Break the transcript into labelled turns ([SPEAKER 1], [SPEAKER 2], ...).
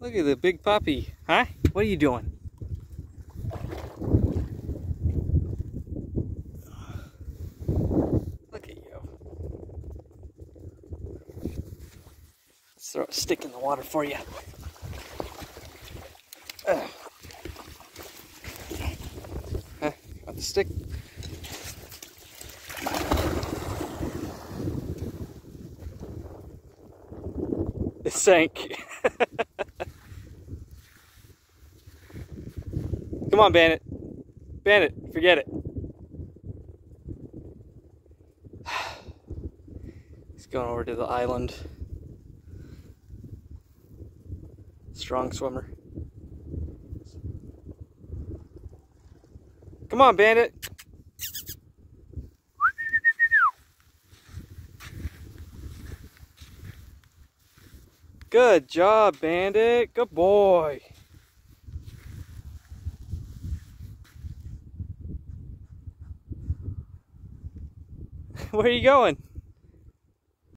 [SPEAKER 1] Look at the big puppy. Huh? What are you doing? Look at you. Let's throw a stick in the water for you. Huh? Want the stick? It sank. Come on, Bandit. Bandit, forget it. He's going over to the island. Strong swimmer. Come on, Bandit. Good job, Bandit. Good boy. Where are you going?